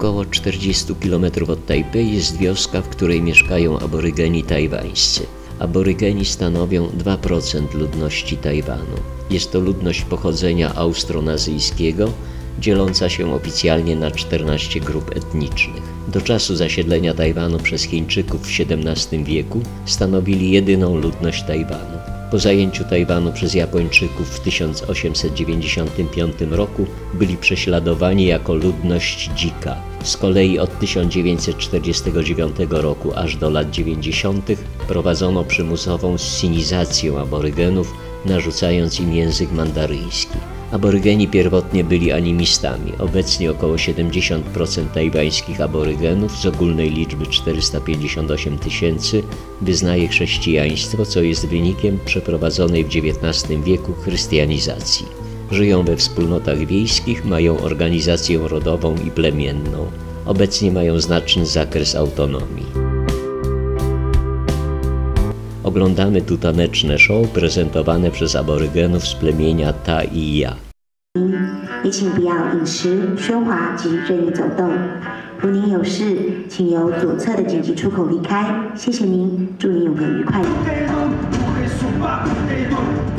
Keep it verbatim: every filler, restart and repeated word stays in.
około czterdziestu kilometrów od Tajpej jest wioska, w której mieszkają aborygeni tajwańscy. Aborygeni stanowią dwa procent ludności Tajwanu. Jest to ludność pochodzenia austronazyjskiego, dzieląca się oficjalnie na czternaście grup etnicznych. Do czasu zasiedlenia Tajwanu przez Chińczyków w siedemnastym wieku stanowili jedyną ludność Tajwanu. Po zajęciu Tajwanu przez Japończyków w tysiąc osiemset dziewięćdziesiątym piątym roku byli prześladowani jako ludność dzika. Z kolei od tysiąc dziewięćset czterdziestego dziewiątego roku aż do lat dziewięćdziesiątych prowadzono przymusową sinizację aborygenów, narzucając im język mandaryński. Aborygeni pierwotnie byli animistami. Obecnie około siedemdziesiąt procent tajwańskich aborygenów z ogólnej liczby czterysta pięćdziesiąt osiem tysięcy wyznaje chrześcijaństwo, co jest wynikiem przeprowadzonej w dziewiętnastym wieku chrystianizacji. Żyją we wspólnotach wiejskich, mają organizację rodową i plemienną. Obecnie mają znaczny zakres autonomii. Oglądamy tu taneczne show prezentowane przez aborygenów z plemienia Ta i Ja. 也请不要饮食、喧哗及任意走动。如您有事，请由左侧的紧急出口离开。谢谢您，祝您有个愉快的。